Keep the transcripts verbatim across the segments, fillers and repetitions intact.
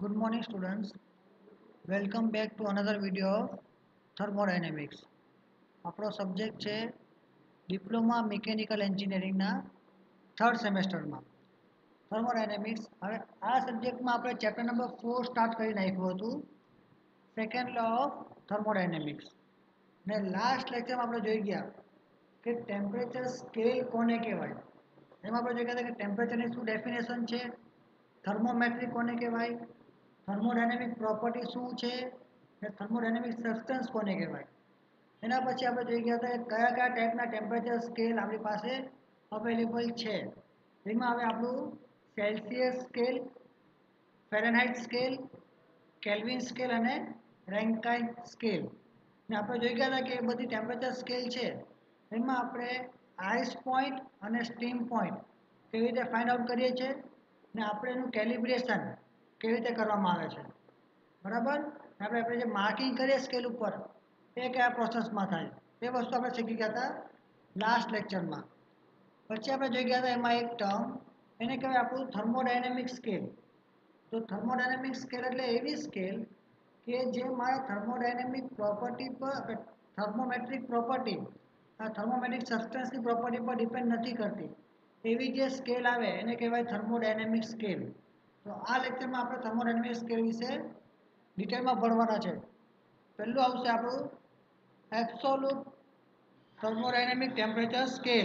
Good morning students. Welcome back to another video of thermodynamics. આપણો subject છે diploma mechanical એન્જિનિયરિંગના third સેમેસ્ટરમાં thermodynamics. હવે આ સબ્જેક્ટમાં આપણે ચેપ્ટર નંબર ફોર સ્ટાર્ટ કરી નાખ્યું હતું, સેકન્ડ લો ઓફ થર્મોડાયનેમિક્સ. ને લાસ્ટ લેક્ચરમાં આપણે જોઈ ગયા કે ટેમ્પરેચર સ્કેલ કોને કહેવાય. એમાં આપણે જોઈ ગયા હતા કે ટેમ્પરેચરની શું ડેફિનેશન છે, થર્મોમેટ્રી કોને કહેવાય, થર્મોડાયનેમિક પ્રોપર્ટી શું છે ને થર્મોડાયનેમિક સબસ્ટન્સ કોને કહેવાય. એના પછી આપણે જોઈ ગયા હતા કે કયા કયા ટાઈપના ટેમ્પરેચર સ્કેલ આપણી પાસે અવેલેબલ છે. એમાં હવે આપણું Celsius scale, Fahrenheit scale, Kelvin scale અને રેન્કાઇન સ્કેલ ને આપણે જોઈ ગયા હતા કે એ બધી ટેમ્પરેચર સ્કેલ છે એમાં આપણે આઈસ પોઈન્ટ અને સ્ટીમ પોઈન્ટ કેવી રીતે ફાઇન્ડ આઉટ કરીએ છીએ ને આપણે એનું કેલિબ્રેશન કેવી રીતે કરવામાં આવે છે, બરાબર. આપણે આપણે જે માર્કિંગ કરીએ સ્કેલ ઉપર એ કયા પ્રોસેસમાં થાય એ વસ્તુ આપણે શીખી ગયા હતા લાસ્ટ લેક્ચરમાં. પછી આપણે જોઈ ગયા હતા એમાં એક ટર્મ, એને કહેવાય આપણું થર્મોડાયનેમિક સ્કેલ. તો થર્મોડાયનેમિક સ્કેલ એટલે એવી સ્કેલ કે જે મારા થર્મોડાયનેમિક પ્રોપર્ટી પર, થર્મોમેટ્રિક પ્રોપર્ટી, આ થર્મોમેટ્રિક સબસ્ટન્સની પ્રોપર્ટી પર ડિપેન્ડ નથી કરતી એવી જે સ્કેલ આવે એને કહેવાય થર્મોડાયનેમિક સ્કેલ. તો આ લેક્ચરમાં આપણે થર્મોડાયનેમિક સ્કેલ વિશે ડિટેલમાં ભણવાના છે. પહેલું આવશે આપણું એબ્સોલ્યુટ થર્મોડાયનેમિક ટેમ્પરેચર સ્કેલ.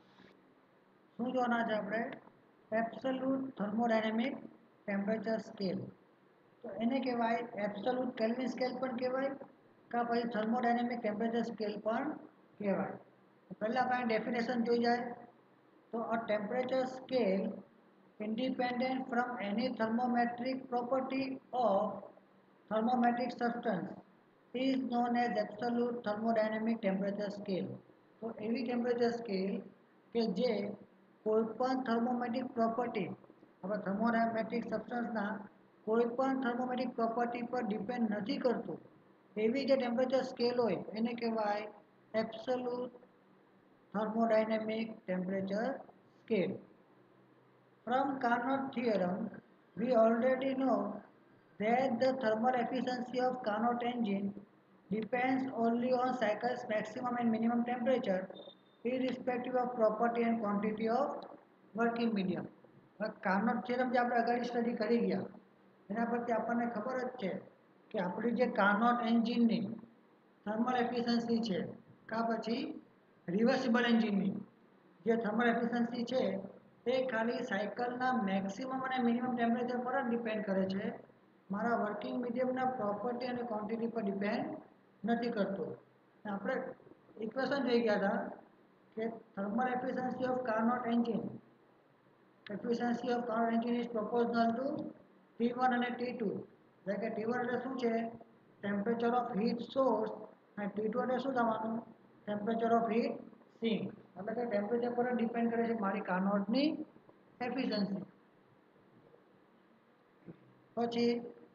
શું જોવાના છે આપણે? Absolute thermodynamic temperature scale. તો એને કહેવાય એબ્સોલ્યુટ કેલ્વિન સ્કેલ પણ કહેવાય કાં પછી થર્મોડાયનેમિક ટેમ્પરેચર સ્કેલ પણ કહેવાય. પહેલાં આપણે ડેફિનેશન જોઈ જાય તો a temperature scale independent from any thermometric property of thermometric substance is known as absolute thermodynamic temperature scale. તો એવી ટેમ્પરેચર સ્કેલ કે જે કોઈપણ થર્મોમેટ્રિક પ્રોપર્ટી, આપણે થર્મોડાયમેટ્રિક સબસ્ટન્સના કોઈપણ થર્મોમેટ્રિક પ્રોપર્ટી પર ડિપેન્ડ નથી કરતું એવી જે ટેમ્પરેચર સ્કેલ હોય એને કહેવાય absolute thermodynamic temperature scale. From Carnot theorem, we already know that the thermal efficiency of Carnot engine depends only on cycle's maximum and minimum temperature, irrespective of property and quantity of working medium. Carnot theorem જે આપણે અગાડી study કરી ગયા એના પરથી આપણને ખબર જ છે કે આપણી જે કાર્નોટ એન્જિનની થર્મલ એફિશિયન્સી છે કાં પછી રિવર્સિબલ એન્જિનની જે થર્મલ એફિશિયન્સી છે તે ખાલી સાયકલના મેક્સિમમ અને મિનિમમ ટેમ્પરેચર પર જ ડિપેન્ડ કરે છે, મારા વર્કિંગ મીડિયમના પ્રોપર્ટી અને ક્વોન્ટિટી પર ડિપેન્ડ નથી કરતું. આપણે ઇક્વેશન જોઈ ગયા હતા કે thermal efficiency of Carnot engine, efficiency of Carnot engine is proportional to T one અને ટી ટુ. એટલે કે ટી વન એટલે શું છે? ટેમ્પરેચર ઓફ હીટ સોર્સ, અને ટી ટુ એટલે શું થવાનું? Temperature of heat sink. એટલે કે ટેમ્પરેચર પર ડિપેન્ડ કરે છે મારી કાર્નોટની એફિશિયન્સી. પછી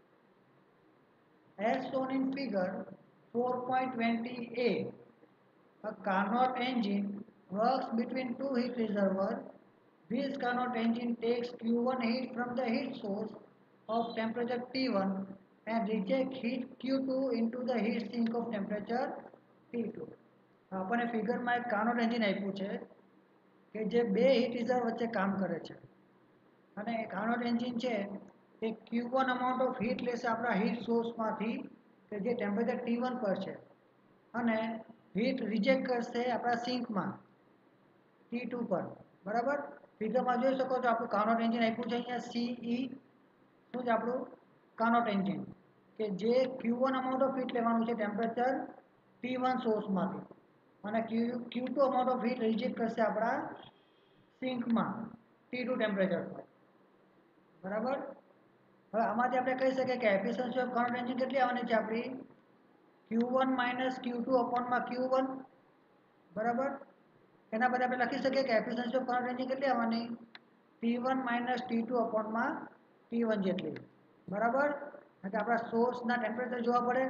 as shown in figure four point twenty a, a Carnot engine works between two heat reservoirs. This Carnot engine takes Q one heat from the heat source of temperature T one and rejects heat Q two into the heat sink of temperature T two. આપણને ફિગરમાં એક Carnot engine આપ્યું છે કે જે બે heat reserve વચ્ચે કામ કરે છે અને એ કાર્નોટ એન્જિન છે એ Q one amount of heat લેશે આપણા હીટ સોર્સમાંથી કે જે ટેમ્પરેચર ટી વન પર છે અને હીટ રિજેક્ટ કરશે આપણા સિંકમાં ટી ટુ પર, બરાબર. ફિગરમાં જોઈ શકો છો આપણું કાર્નોટ એન્જિન આપ્યું છે અહીંયા સીઈ. શું છે આપણું કાર્નોટ એન્જિન કે જે Q one amount of heat લેવાનું છે ટેમ્પરેચર ટી વન સોર્સમાંથી અને Q Q two amount of heat reject કરશે આપણા સિંકમાં ટી ટુ ટેમ્પરેચર પર, બરાબર. હવે આમાંથી આપણે કહી શકીએ કે એફિશિયન્સી ઓફ કાર્નોટ એન્જિન કેટલી આવવાની છે આપણી? Q one minus Q two અપોનમાં ક્યુ વન, બરાબર. એના પછી આપણે લખી શકીએ કે એફિશિયન્સી ઓફ કાર્નોટ એન્જિન કેટલી આવવાની? T one minus T two અપોનમાં ટી વન જેટલી, બરાબર. એટલે આપણા સોર્સના ટેમ્પરેચર જોવા પડે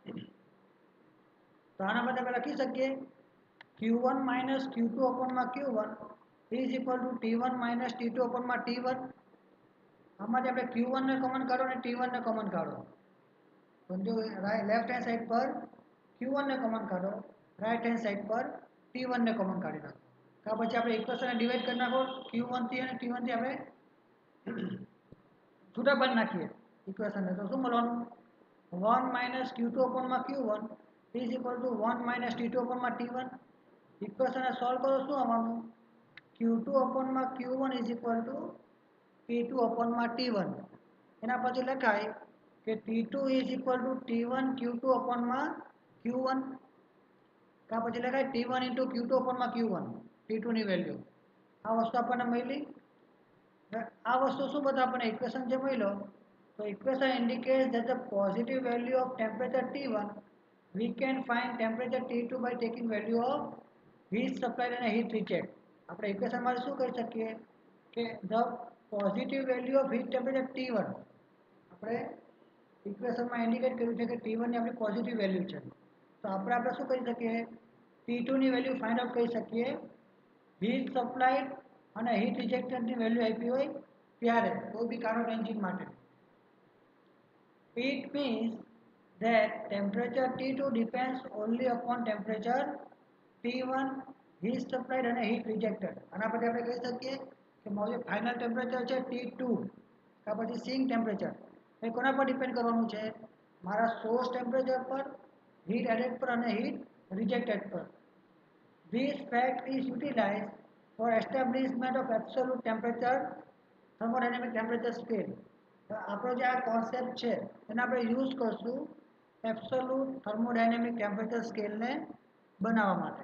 તો આના માટે આપણે લખી શકીએ Q one minus Q two અપોનમાં Q one is equal to T one minus T two અપોનમાં ટી વન. આમાંથી આપણે ક્યુ વન ને કોમન કાઢો અને ટી વન ને કોમન કાઢો. તો જો લેફ્ટ હેન્ડ સાઈડ પર ક્યુ વન ને કોમન કાઢો, રાઈટ હેન્ડ સાઈડ પર ટી વન ને કોમન કાઢી નાખો. ત્યાર પછી આપણે ઇક્વેશનને ડિવાઈડ કરી નાખો. ક્યુ વન થી અને ટી વન થી આપણે છૂટા પાડી નાખીએ ઇક્વેશનને. તો શું મળવાનું? વન માઇનસ ક્યુ ટુ અપોનમાં Q one is equal to one minus T two અપોનમાં ટી વન. ઇક્વેશનને સોલ્વ કરો શું આવવાનું? ક્યુ ટુ અપોનમાં Q one is equal to T two અપોનમાં ટી વન. એના પછી લખાય કે T two is equal to T one Q two અપોનમાં ક્યુ વન. ત્યાર પછી લખાય T one into Q two અપોનમાં ક્યુ વન, ટી ટુ ની વેલ્યુ. આ વસ્તુ આપણને મળી. આ વસ્તુ શું બધા આપણને ઇક્વેશન જે મળ્યો, તો equation indicates that the positive value of temperature T one we can find temperature T two by taking value of heat supplied and heat reject. આપણે ઇક્વેશનમાં શું કરી શકીએ કે the positive value of heat temperature T one આપણે ઇક્વેશનમાં indicate કર્યું છે કે ટી વન ની આપણી પોઝિટિવ વેલ્યુ છે. તો આપણે આપણે શું કરી શકીએ? ટી ટુ ની વેલ્યુ ફાઇન્ડ આઉટ કરી શકીએ હીટ સપ્લાઈડ અને હીટ રિજેક્ટેડની વેલ્યુ આપી હોય ત્યારે કોઈ બી કાર્નોટ એન્જિન માટે. It means that temperature T two depends only upon temperature T one, heat supplied અને heat rejected. આના પરથી આપણે કહી શકીએ કે મારું જે ફાઇનલ ટેમ્પરેચર છે ટી ટુ કાં પછી સિંક ટેમ્પરેચર એ કોના પર ડિપેન્ડ કરવાનું છે? મારા સોર્સ ટેમ્પરેચર પર, હીટ એડેડ પર અને હીટ રિજેક્ટેડ પર. This fact is utilized for establishment of absolute temperature thermodynamic temperature scale. આપણો જે આ કોન્સેપ્ટ છે એને આપણે યુઝ કરશું એબ્સોલ્યુટ થર્મોડાયનેમિક ટેમ્પરેચર સ્કેલને બનાવવા માટે.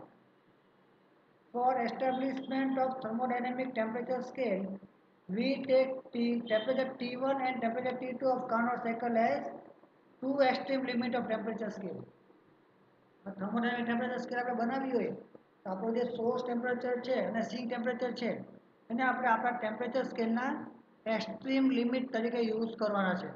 For establishment of thermodynamic temperature scale, we take T, temperature T one and temperature T two of Carnot cycle as two extreme limit of temperature scale. Thermodynamic temperature scale આપણે બનાવવી હોય તો આપણું જે source temperature છે અને sink temperature છે એને આપણે આપણા ટેમ્પરેચર સ્કેલના એક્સ્ટ્રીમ લિમિટ તરીકે યુઝ કરવાના છે.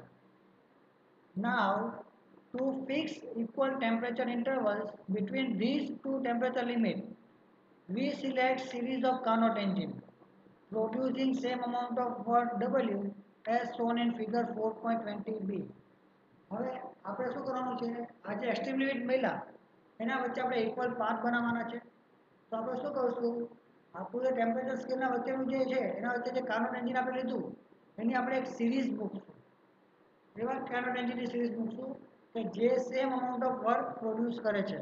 Now, to fix equal temperature intervals between these two temperature limits, we select series of Carnot engine producing same amount of work W as shown in figure four point two zero b. હવે આપણે શું કરવાનું છે? આ જે extreme limit મળ્યા એના વચ્ચે આપણે ઇક્વલ પાથ બનાવવાના છે. તો આપણે શું કરશું? આપણું જે ટેમ્પરેચર સ્કેલના વચ્ચેનું જે છે એના વચ્ચે જે કાર્નોટ એન્જિન આપણે લીધું એની આપણે એક સિરીઝ મૂકશું. એવા કાર્નોટ એન્જિનની સિરીઝ મૂકશું કે જે same amount of work produce કરે છે.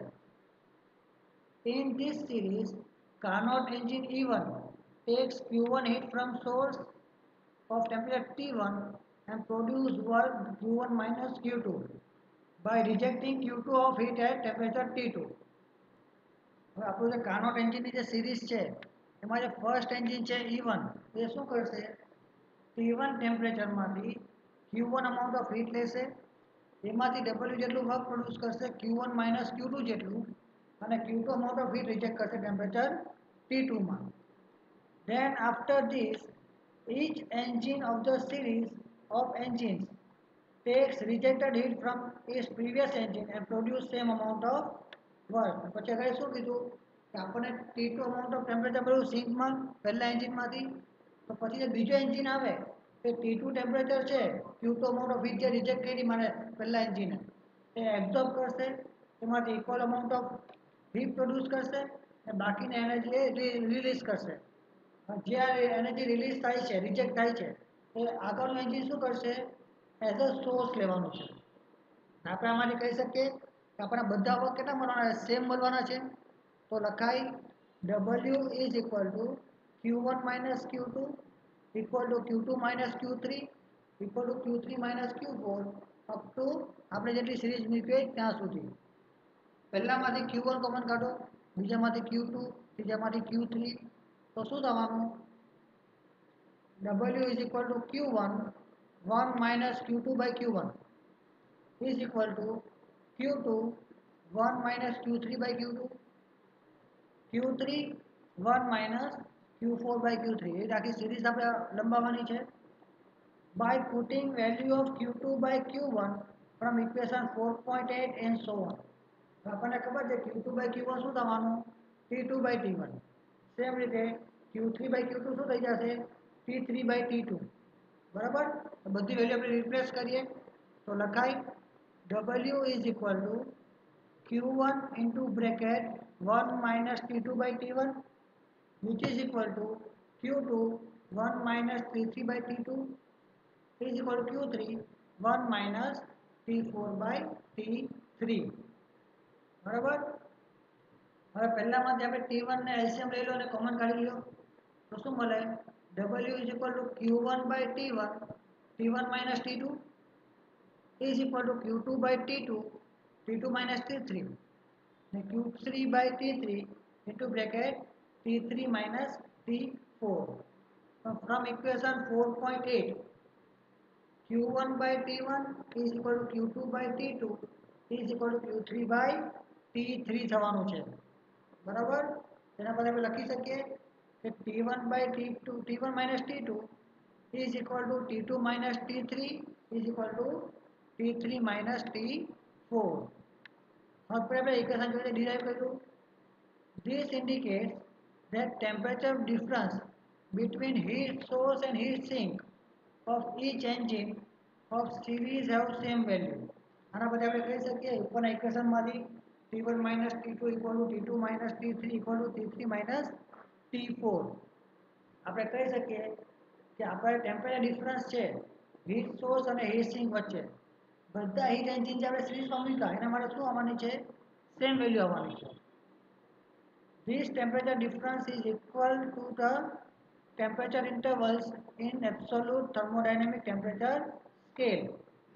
In this series, Carnot engine E one takes Q one heat from source of temperature T one and produce work Q one minus Q two by rejecting Q two of heat at temperature T two. હવે આપણું જે Carnot એન્જિનની જે series છે એમાં જે first engine છે ઈ one એ શું કરશે? ટી વન ટેમ્પરેચરમાંથી Q one amount of heat લેશે, એમાંથી ડબલ્યુ જેટલું વર્ક પ્રોડ્યુસ કરશે Q one minus Q two જેટલું, અને Q two amount of heat reject કરશે ટેમ્પરેચર ટી ટુ માં. Then after this, each engine of the series of engines takes rejected heat from its previous engine and produce same amount of work. પછી આગળ શું કીધું કે આપણને T two amount of temperature મળ્યું સિંકમાં પહેલા એન્જિનમાંથી, તો પછી જે બીજો એન્જિન આવે તે ટી ટુ ટેમ્પરેચર છે Q two amount of heat જે રિજેક્ટ કરી મને પહેલા એન્જિને એ એબ્ઝોર્બ કરશે, એમાંથી equal amount of heat produce કરશે અને બાકીની એનર્જી એ રિલીઝ કરશે. જે આ એનર્જી રિલીઝ થાય છે, રિજેક્ટ થાય છે, એ આગળનું એન્જિન શું કરશે? એઝ અ સોર્સ લેવાનું છે. આપણે આમાંથી કહી શકીએ કે આપણા બધા વર્ક કેટલા મળવાના છે? સેમ મળવાના છે. તો લખાય W is equal to Q one minus Q two equal to Q two minus Q three equal to Q three minus Q four up to આપણે જેટલી સિરીઝ મૂકી હોય ત્યાં સુધી. પહેલામાંથી ક્યુ વન કોમન કાઢો, બીજામાંથી ક્યુ ટુ, ત્રીજામાંથી ક્યુ થ્રી. તો શું થવાનું? W is equal to Q one one minus Q two by Q one is equal to Q two one minus Q three by Q two, Q three one minus Q four by Q three. એ આખી series આપણે લંબાવવાની છે. By putting value of Q two by Q one from equation four point eight and so on. આપણને ખબર છે Q two by Q one શું થવાનું? T two by T one. Same રીતે Q three by Q two શું થઈ જશે? T three by T two. બરાબર. તો બધી વેલ્યુ આપણે રિપ્લેસ કરીએ તો લખાય W is equal to Q one into bracket one minus T two by T one which is equal to Q two one minus T three by T two is equal to Q three one minus T four by T three. બરાબર. હવે પહેલામાંથી આપણે T one ને LCM લઈ લો અને common કાઢી લો તો શું મળે W is equal to Q one by T one T one minus T two is equal to Q two by T two T two minus T three and Q three by T three into bracket T three minus T four. So from equation four point eight Q one by T one is equal to Q two by T two is equal to Q three by T three થવાનું છે. બરાબર. તેના પર આપણે લખી શકીએ કે T one by T two T one minus T two is equal to T two minus T three is equal to T three minus T four. હવે આપણે ઇક્વેશન જોઈને ડિરાઈવ કર્યું. This indicates that temperature difference between heat source and heat sink of each engine of series have same value. આના પછી આપણે કહી શકીએ ઉપરના ઇક્વેશનમાંથી T one minus T two equal to T two minus T three equal to T three minus T four. આપણે કહી શકીએ કે આપણે ટેમ્પરેચર ડિફરન્સ છે હીટ સોર્સ અને હીટ સિંક વચ્ચે બધા હીટ એન્જિન જે આપણે સિરીઝમાં મૂક્યા એના માટે શું આવવાની છે સેમ વેલ્યુ આવવાની છે. This temperature difference is equal to the temperature intervals in absolute thermodynamic temperature scale.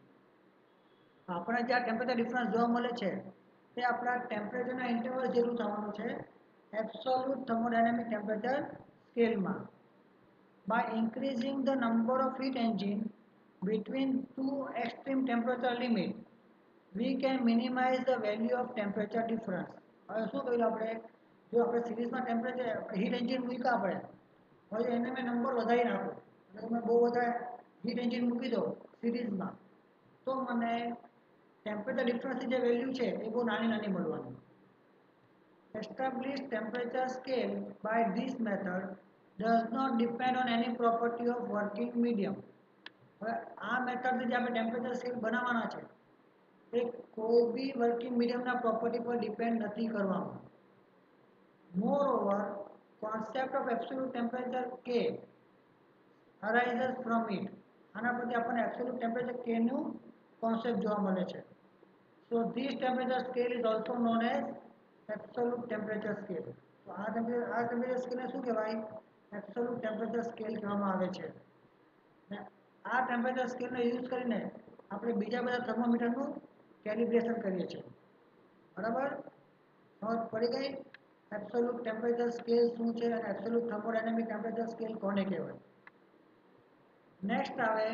આપણે જે આ ટેમ્પરેચર ડિફરન્સ જોવા મળે છે તે આપણા ટેમ્પરેચરના ઇન્ટરવલ જેટલું થવાનું છે એબ્સોલ્યુટ થર્મોડાયનેમિક ટેમ્પરેચર સ્કેલમાં. By increasing the number of heat engine between two extreme temperature limit we can minimize the value of temperature difference. હવે શું કહ્યું આપણે જો આપણે સિરીઝમાં ટેમ્પરેચર હીટ એન્જિન મૂક્યા આપણે હવે એને મેં નંબર વધારી નાખું એટલે તમે બહુ બધા હીટ એન્જિન મૂકી દો સિરીઝમાં તો મને ટેમ્પરેચર ડિફરન્સની જે વેલ્યુ છે એ બહુ નાની નાની મળવાની. Established temperature scale by this method does not depend on any property of working medium. હવે આ મેથડથી જે આપણે ટેમ્પરેચર સ્કેલ બનાવવાના છે એ કોઈ બી વર્કિંગ મીડિયમના પ્રોપર્ટી પર ડિપેન્ડ નથી કરવાનું. Moreover, concept of absolute temperature K arises from it. આના પરથી આપણને absolute temperature K નું કોન્સેપ્ટ જોવા મળે છે. So this temperature scale is also known as absolute temperature scale. તો આ ટેમ્પરેચર આ ટેમ્પરેચર સ્કેલને શું કહેવાય એબ્સોલ્યુટ ટેમ્પરેચર સ્કેલ કહેવામાં આવે છે. આ ટેમ્પરેચર સ્કેલનો યુઝ કરીને આપણે બીજા બધા થર્મોમીટરનું કેલિબ્રેશન કરીએ છીએ. બરાબર. સમજ પડી ગઈ એબ્સોલ્યુટ ટેમ્પરેચર સ્કેલ શું છે અને એબ્સોલ્યુટ થર્મોડાયનેમિક ટેમ્પરેચર સ્કેલ કોને કહેવાય. નેક્સ્ટ આવે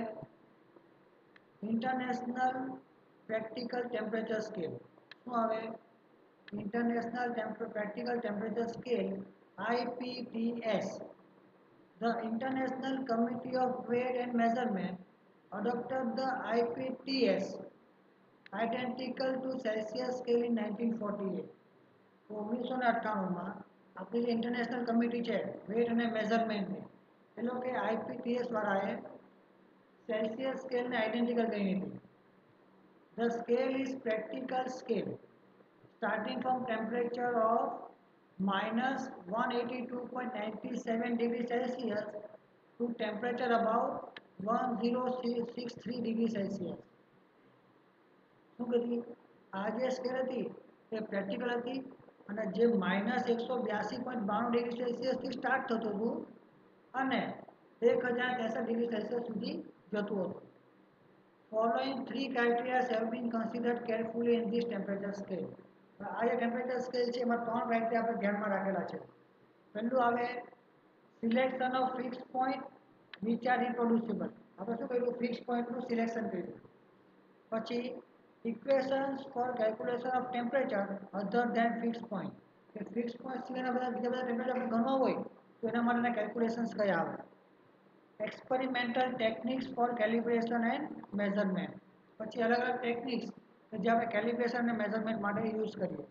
ઇન્ટરનેશનલ પ્રેક્ટિકલ ટેમ્પરેચર સ્કેલ. શું આવે international practical temperature scale I P T S. The International Committee of Weight and Measurement adopted the I P T S identical to Celsius scale in nineteen forty-eight. તો ઓગણીસો ને અઠ્ઠાણુંમાં આપણી જે international committee છે wet અને મેઝરમેન્ટની એ લોકોએ I P T S વાળાએ Celsius સ્કેલને આઇડેન્ટિકલ કરી હતી. The scale is practical scale starting from temperature of minus one eighty-two point nine seven degrees Celsius to temperature above one thousand sixty-three degrees Celsius. શું કીધી આ જે scale હતી એ practical હતી અને જે માઇનસ એકસો બ્યાસી પોઈન્ટ બાણું ડિગ્રી સેલ્સિયસથી સ્ટાર્ટ થતું હતું અને એક હજાર ત્રેસઠ ડિગ્રી સેલ્સિયસ સુધી જતું હતું. Following three criteria have been considered carefully in this temperature scale. આ જે ટેમ્પરેચર સ્કેલ છે એમાં ત્રણ ક્રાઇટેરિયા આપણે ધ્યાનમાં રાખેલા છે. પહેલું આવે selection of fix point which are reproducible. આપણે શું કર્યું ફિક્સ પોઈન્ટનું સિલેક્શન કર્યું. પછી equations for calculation of temperature other than fix point કે ફિક્સ પોઈન્ટ સિવાયના બધા બીજા બધા ટેમ્પરેચર આપણે ગણવા હોય તો એના માટેના કેલ્ક્યુલેશન્સ કયા આવે. Experimental techniques for calibration and measurement. પછી અલગ અલગ ટેકનિક્સ કે જે આપણે કેલિબ્રેશન અને મેઝરમેન્ટ માટે યુઝ કરીએ.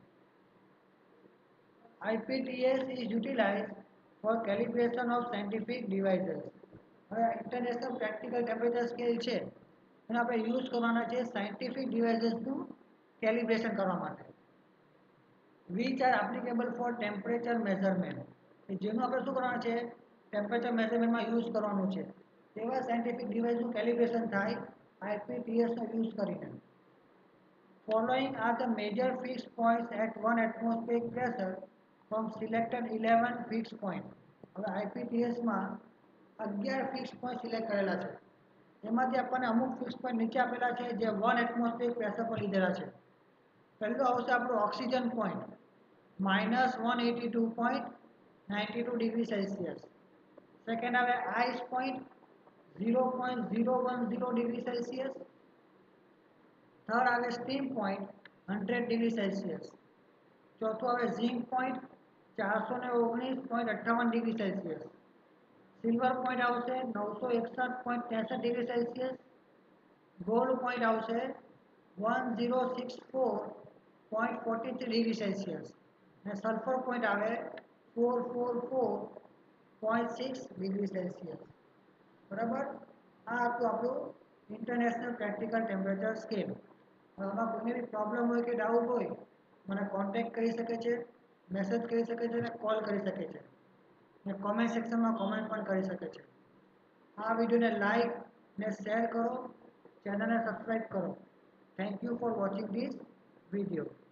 I P T S is utilized for calibration of scientific devices. હવે ઇન્ટરનેશનલ પ્રેક્ટિકલ ટેમ્પરેચર સ્કેલ છે એને આપણે યુઝ કરવાના છે સાયન્ટિફિક ડિવાઇસીસનું કેલિબ્રેશન કરવા માટે, which are applicable for temperature measurement. કે જેનું આપણે શું કરવાનું છે, ટેમ્પરેચર મેઝરમેન્ટમાં યુઝ કરવાનું છે તેવા સાયન્ટિફિક ડિવાઇસનું કેલિબ્રેશન થાય આઈપીટીએસનો યુઝ કરીને. Following are the major fixed points at one atmospheric pressure from selected eleven fixed points. હવે આઈપીટીએસમાં અગિયાર ફિક્સ પોઈન્ટ સિલેક્ટ કરેલા છે, એમાંથી આપણને અમુક ફિક્સ પોઈન્ટ નીચે આપેલા છે જે વન એટમોસ્ફિયરિક પ્રેશર પર લીધેલા છે. પહેલું આવશે આપણું oxygen point minus one eighty two point ninety two degree Celsius. Second આવે ice point zero point zero one zero degree Celsius. Third આવે steam point hundred degree Celsius. ચોથું આવે ઝિંક પોઈન્ટ ચારસો ને ઓગણીસ પોઈન્ટ અઠ્ઠાવન ડિગ્રી સેલ્સિયસ. સિલ્વર પોઈન્ટ આવશે નવસો એકસઠ પોઈન્ટ ત્રેસઠ ડિગ્રી સેલ્સિયસ. ગોલ્ડ પોઈન્ટ આવશે one zero six four point forty three degree Celsius. અને સલ્ફર પોઈન્ટ આવે four four four point six degree Celsius. બરાબર, આ હતું આપણું ઇન્ટરનેશનલ પ્રેક્ટિકલ ટેમ્પરેચર સ્કેલ. આમાં કોઈને બી પ્રોબ્લેમ હોય કે ડાઉટ હોય મને કોન્ટેક્ટ કરી શકે છે, મેસેજ કરી શકે છે અને કોલ કરી શકે છે, ને કોમેન્ટ સેક્શનમાં કોમેન્ટ પણ કરી શકે છે. આ વિડીયોને લાઈક ને શેર કરો, ચેનલને સબસ્ક્રાઈબ કરો. Thank you for watching this video.